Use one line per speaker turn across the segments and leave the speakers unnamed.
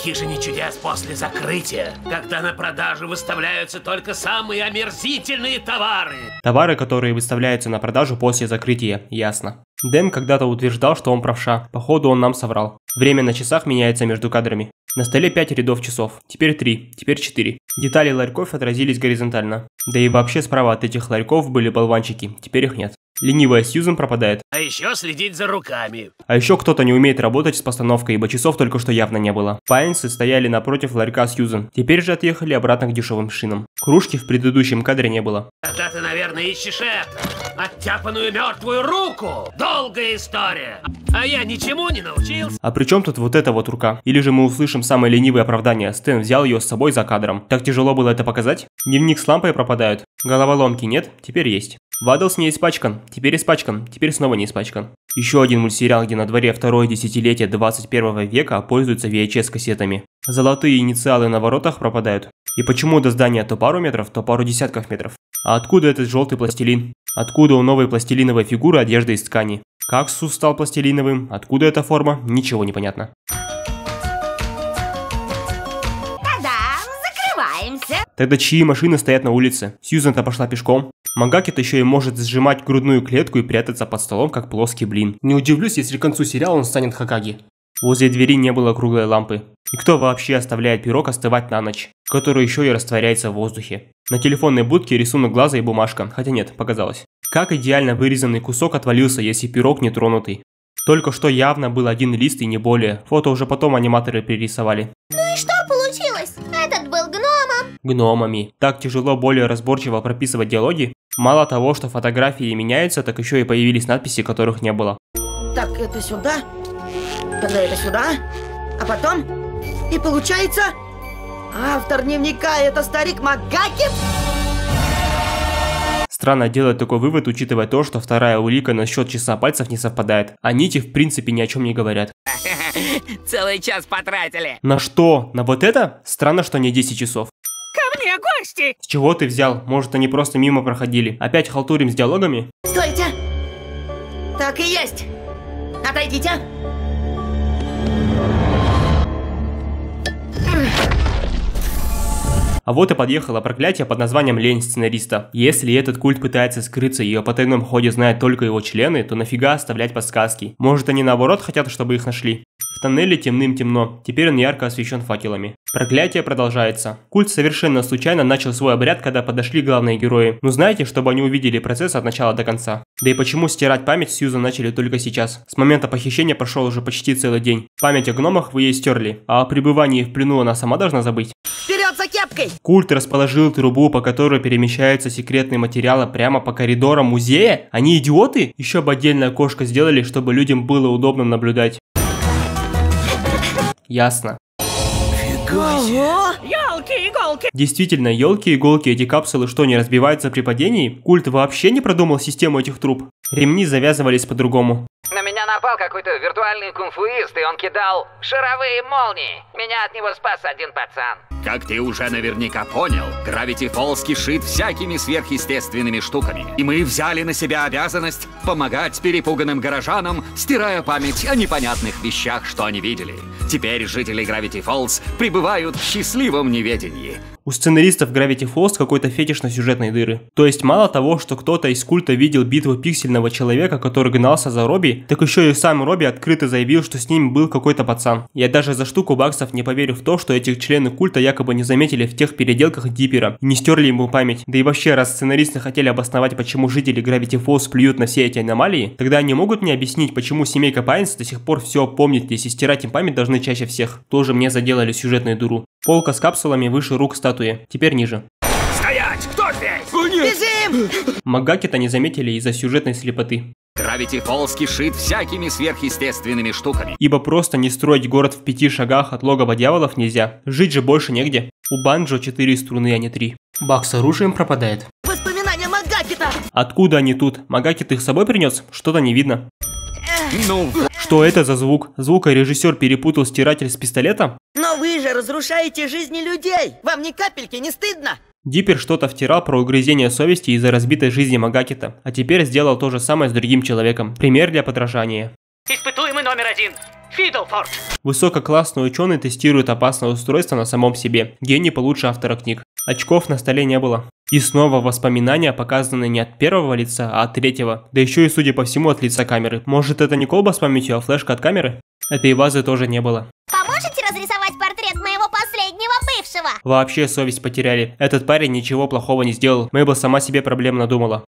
хижине чудес после закрытия, когда на продажу выставляются только самые омерзительные товары.
Товары, которые выставляются на продажу после закрытия, ясно. Дэм когда-то утверждал, что он правша. Походу он нам соврал. Время на часах меняется между кадрами. На столе 5 рядов часов. Теперь 3, теперь 4. Детали ларьков отразились горизонтально. Да и вообще справа от этих ларьков были болванчики. Теперь их нет. Ленивая Сьюзен пропадает.
А еще следить за руками.
А еще кто-то не умеет работать с постановкой, ибо часов только что явно не было. Пайнсы стояли напротив ларька Сьюзен. Теперь же отъехали обратно к дешевым шинам. Кружки в предыдущем кадре не было.
Тогда ты, наверное, ищешь это. Оттяпанную мертвую руку. Долгая история. А я ничему не научился.
А при чем тут вот эта вот рука? Или же мы услышим самое ленивое оправдание. Стэн взял ее с собой за кадром. Так тяжело было это показать? Дневник с лампой пропадают. Головоломки нет? Теперь есть. Ваддлс не испачкан, теперь испачкан, теперь снова не испачкан. Еще один мультсериал, где на дворе второе десятилетие 21 века пользуются VHS-кассетами. Золотые инициалы на воротах пропадают. И почему до здания то пару метров, то пару десятков метров? А откуда этот желтый пластилин? Откуда у новой пластилиновой фигуры одежда из ткани? Как Сус стал пластилиновым? Откуда эта форма? Ничего не понятно. Тогда чьи машины стоят на улице? Сьюзен-то пошла пешком. Магаки-то еще и может сжимать грудную клетку и прятаться под столом, как плоский блин. Не удивлюсь, если к концу сериала он станет Хокаге. Возле двери не было круглой лампы. И кто вообще оставляет пирог остывать на ночь, который еще и растворяется в воздухе? На телефонной будке рисунок глаза и бумажка, хотя нет, показалось. Как идеально вырезанный кусок отвалился, если пирог не тронутый? Только что явно был один лист и не более. Фото уже потом аниматоры перерисовали.
Ну и что получилось? Этот был гномом.
Гномами. Так тяжело более разборчиво прописывать диалоги. Мало того, что фотографии меняются, так еще и появились надписи, которых не было.
Так, это сюда, тогда это сюда, а потом... И получается, автор дневника — это старик Магаки?
Странно делать такой вывод, учитывая то, что вторая улика насчет часа пальцев не совпадает. А нити в принципе ни о чем не говорят.
Целый час потратили.
На что? На вот это? Странно, что не 10 часов.
Ко мне гости!
С чего ты взял? Может, они просто мимо проходили? Опять халтурим с диалогами?
Стойте! Так и есть! Отойдите!
А вот и подъехало проклятие под названием «Лень» сценариста. Если этот культ пытается скрыться и о потайном ходе знают только его члены, то нафига оставлять подсказки? Может, они наоборот хотят, чтобы их нашли? В тоннеле темным-темно, теперь он ярко освещен факелами. Проклятие продолжается. Культ совершенно случайно начал свой обряд, когда подошли главные герои. Ну знаете, чтобы они увидели процесс от начала до конца. Да и почему стирать память Сьюзен начали только сейчас? С момента похищения прошел уже почти целый день. Память о гномах вы ей стерли, а о пребывании в плену она сама должна забыть.
Вперед за кепкой!
Культ расположил трубу, по которой перемещаются секретные материалы прямо по коридорам музея? Они идиоты? Еще бы отдельное окошко сделали, чтобы людям было удобно наблюдать. Ясно.
Ёлки-иголки!
Действительно, елки-иголки, эти капсулы что, не разбиваются при падении? Культ вообще не продумал систему этих труб. Ремни завязывались по-другому.
На меня напал какой-то виртуальный кунфуист, и он кидал шаровые молнии. Меня от него спас один пацан.
Как ты уже наверняка понял, Gravity Falls кишит всякими сверхъестественными штуками. И мы взяли на себя обязанность помогать перепуганным горожанам, стирая память о непонятных вещах, что они видели. Теперь жители Gravity Falls пребывают в счастливом неведении.
У сценаристов Gravity Falls какой-то фетиш на сюжетной дыры. То есть мало того, что кто-то из культа видел битву пиксельного человека, который гнался за Робби, так еще и сам Робби открыто заявил, что с ним был какой-то пацан. Я даже за штуку баксов не поверю в то, что эти члены культа якобы не заметили в тех переделках Диппера и не стерли ему память. Да и вообще, раз сценаристы хотели обосновать, почему жители Gravity Falls плюют на все эти аномалии, тогда они могут мне объяснить, почему семейка Пайнс до сих пор все помнит, если стирать им память должны чаще всех. Тоже мне заделали сюжетную дыру. Полка с капсулами выше рук статуи, теперь ниже.
Стоять! Кто здесь?
Бежим!
Магаки-то не заметили из-за сюжетной слепоты.
Gravity Falls кишит всякими сверхъестественными штуками.
Ибо просто не строить город в 5 шагах от логова дьяволов нельзя. Жить же больше негде. У Банджо 4 струны, а не 3. Бак с оружием пропадает.
Воспоминания Магаки-то!
Откуда они тут? Магаки ты их с собой принес? Что-то не видно.
Ну,
Что это за звук? Звукорежиссер перепутал стиратель с пистолетом?
Но вы же разрушаете жизни людей! Вам ни капельки не стыдно?
Диппер что-то втирал про угрызение совести из-за разбитой жизни Магакита, а теперь сделал то же самое с другим человеком. Пример для подражания.
Испытуемый номер 1. Фидлфорд.
Высококлассный ученый тестирует опасное устройство на самом себе. Гений получше автора книг. Очков на столе не было. И снова воспоминания показаны не от первого лица, а от третьего. Да еще и, судя по всему, от лица камеры. Может, это не колба с памятью, а флешка от камеры? Этой вазы тоже не было.
Поможете разрисовать портрет моего последнего бывшего?
Вообще совесть потеряли. Этот парень ничего плохого не сделал. Мейбл сама себе проблем надумала.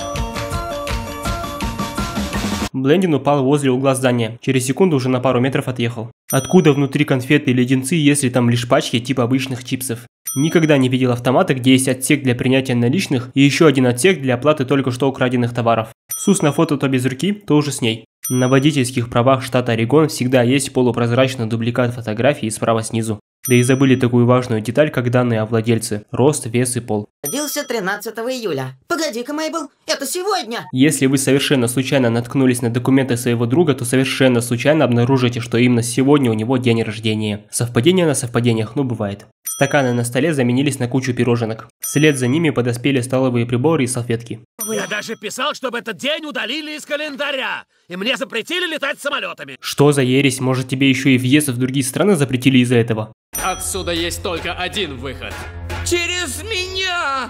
Блендин упал возле угла здания. Через секунду уже на пару метров отъехал. Откуда внутри конфеты и леденцы, если там лишь пачки типа обычных чипсов? Никогда не видел автомата, где есть отсек для принятия наличных и еще один отсек для оплаты только что украденных товаров. Сус на фото то без руки, то уже с ней. На водительских правах штата Орегон всегда есть полупрозрачный дубликат фотографии справа снизу. Да и забыли такую важную деталь, как данные о владельце – рост, вес и пол.
Родился 13 июля. Погоди-ка, Мейбл, это сегодня!
Если вы совершенно случайно наткнулись на документы своего друга, то совершенно случайно обнаружите, что именно сегодня у него день рождения. Совпадение на совпадениях, ну бывает. Стаканы на столе заменились на кучу пироженок. Вслед за ними подоспели столовые приборы и салфетки.
Я даже писал, чтобы этот день удалили из календаря. И мне запретили летать самолетами.
Что за ересь? Может, тебе еще и въезд в другие страны запретили из-за этого?
Отсюда есть только один выход.
Через меня!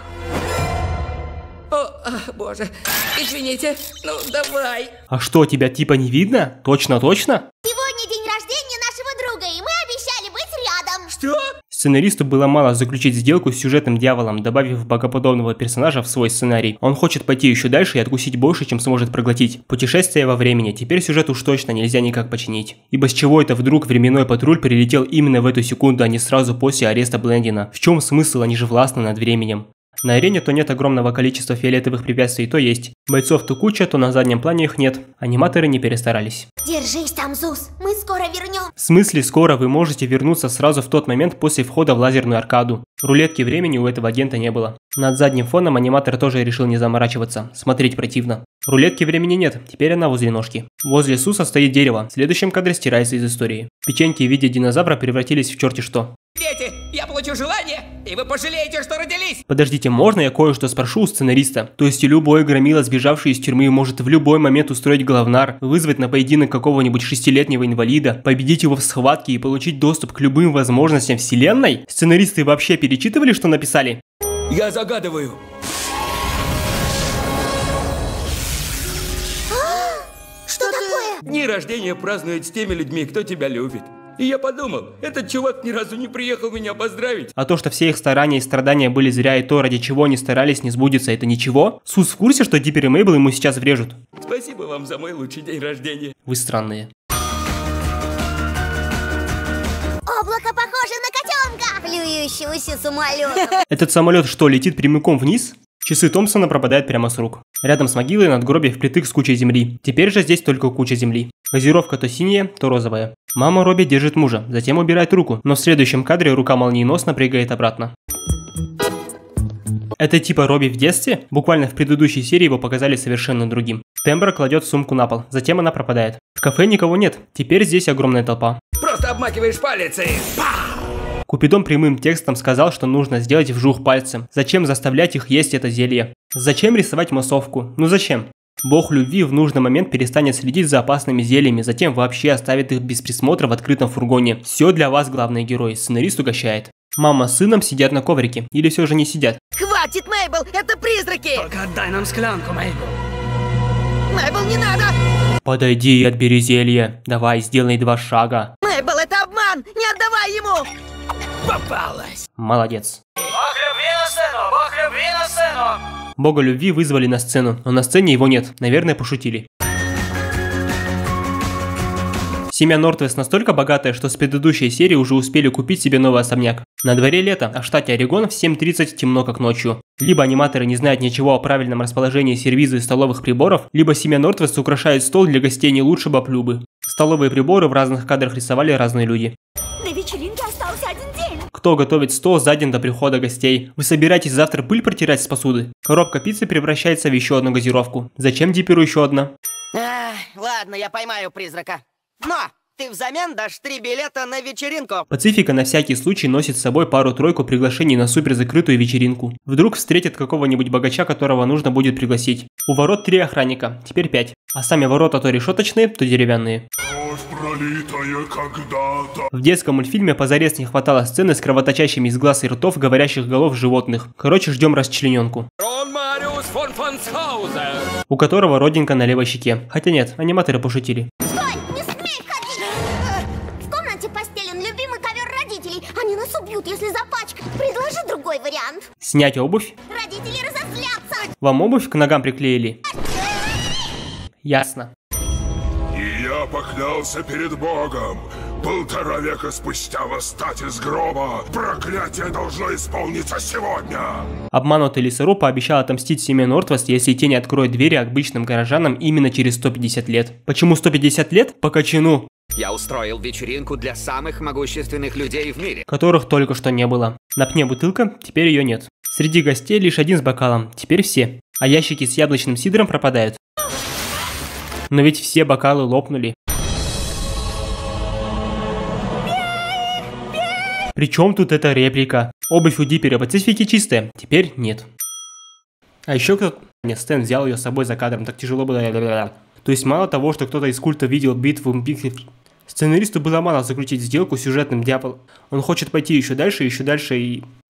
О, боже, извините, ну давай.
А что, тебя типа не видно? Точно-точно?
Сегодня день рождения нашего друга, и мы обещали быть рядом.
Что?
Сценаристу было мало заключить сделку с сюжетным дьяволом, добавив богоподобного персонажа в свой сценарий. Он хочет пойти еще дальше и откусить больше, чем сможет проглотить. Путешествие во времени. Теперь сюжет уж точно нельзя никак починить. Ибо с чего это вдруг временной патруль прилетел именно в эту секунду, а не сразу после ареста Блендина? В чем смысл? Они же властны над временем. На арене то нет огромного количества фиолетовых препятствий, то есть. Бойцов то куча, то на заднем плане их нет. Аниматоры не перестарались.
Держись там, Зус, мы скоро вернем.
В смысле скоро? Вы можете вернуться сразу в тот момент после входа в лазерную аркаду. Рулетки времени у этого агента не было. Над задним фоном аниматор тоже решил не заморачиваться. Смотреть противно. Рулетки времени нет, теперь она возле ножки. Возле Суса стоит дерево. В следующем кадре стирается из истории. Печеньки в виде динозавра превратились в черти что.
Дети, я получу желание, и вы пожалеете, что родились.
Подождите, можно я кое-что спрошу у сценариста? То есть любой громила, сбежавший из тюрьмы, может в любой момент устроить главнар, вызвать на поединок какого-нибудь 6-летнего инвалида, победить его в схватке и получить доступ к любым возможностям вселенной? Сценаристы вообще перечитывали, что написали?
Я загадываю.
Что такое?
Дни рождения празднуют с теми людьми, кто тебя любит. И я подумал, этот чувак ни разу не приехал меня поздравить.
А то, что все их старания и страдания были зря, и то, ради чего они старались, не сбудется, это ничего? Сус в курсе, что Диппер и Мейбл ему сейчас врежут?
Спасибо вам за мой лучший день рождения.
Вы странные.
Облако похоже на котенка. Плюющегося самолета.
Этот самолет что, летит прямиком вниз? Часы Томпсона пропадают прямо с рук. Рядом с могилой надгробие впритык с кучей земли. Теперь же здесь только куча земли. Газировка то синяя, то розовая. Мама Робби держит мужа, затем убирает руку, но в следующем кадре рука молниеносно прыгает обратно. Это типа Робби в детстве? Буквально в предыдущей серии его показали совершенно другим. Тембра кладет сумку на пол, затем она пропадает. В кафе никого нет, теперь здесь огромная толпа.
Просто обмакиваешь палец и...
Купидон прямым текстом сказал, что нужно сделать вжух пальцем. Зачем заставлять их есть это зелье? Зачем рисовать массовку? Ну зачем? Бог любви в нужный момент перестанет следить за опасными зельями, затем вообще оставит их без присмотра в открытом фургоне. Все для вас, главный герой. Сценарист угощает. Мама с сыном сидят на коврике. Или все же не сидят?
Хватит, Мейбл, это призраки!
Только отдай нам склянку, Мейбл.
Мейбл, не надо!
Подойди и отбери зелье. Давай, сделай 2 шага.
Мейбл, это обман! Не отдавай ему!
Попалась.
Молодец.
Бог любви на сцену! Бог любви на сцену!
Бога любви вызвали на сцену, но на сцене его нет. Наверное, пошутили. Семья Нортвест настолько богатая, что с предыдущей серии уже успели купить себе новый особняк. На дворе лето, а в штате Орегон в 7:30 темно как ночью. Либо аниматоры не знают ничего о правильном расположении сервиза и столовых приборов, либо семья Нортвест украшает стол для гостей не лучше баблюбы. Столовые приборы в разных кадрах рисовали разные люди.
На вечеринке остался 1 день.
Кто готовит стол за день до прихода гостей? Вы собираетесь завтра пыль протирать с посуды? Коробка пиццы превращается в еще одну газировку. Зачем Дипперу еще одна?
Ладно, я поймаю призрака. Но Ты взамен дашь 3 билета на вечеринку.
Пацифика на всякий случай носит с собой пару-тройку приглашений на супер закрытую вечеринку. Вдруг встретит какого-нибудь богача, которого нужно будет пригласить. У ворот 3 охранника, теперь 5. А сами ворота то решеточные, то деревянные. В детском мультфильме позарез не хватало сцены с кровоточащими из глаз и ртов говорящих голов животных. Короче, ждем расчлененку. У которого родинка на левой щеке. Хотя нет, аниматоры пошутили.
Стой! Не смей ходить! В комнате постелен любимый ковер родителей. Они нас убьют, если запачкают. Предложи другой вариант.
Снять обувь?
Родители разозлятся.
Вам обувь к ногам приклеили? Ясно.
И я поклялся перед Богом. 1,5 века спустя восстать из гроба. Проклятие должно исполниться сегодня.
Обманутый лесоруб пообещал отомстить семье Нортвест, если те не откроют двери обычным горожанам именно через 150 лет. Почему 150 лет? По качану.
Я устроил вечеринку для самых могущественных людей в мире.
Которых только что не было. На пне бутылка, теперь ее нет. Среди гостей лишь один с бокалом, теперь все. А ящики с яблочным сидром пропадают. Но ведь все бокалы лопнули. Причем тут эта реплика? Обувь у Диппера Пацифики чистая, теперь нет. А еще кто-то... Нет, Стэн взял ее с собой за кадром, так тяжело было. То есть мало того, что кто-то из культа видел битву Пиксель... Сценаристу было мало заключить сделку с сюжетным дьяволом. Он хочет пойти еще дальше и...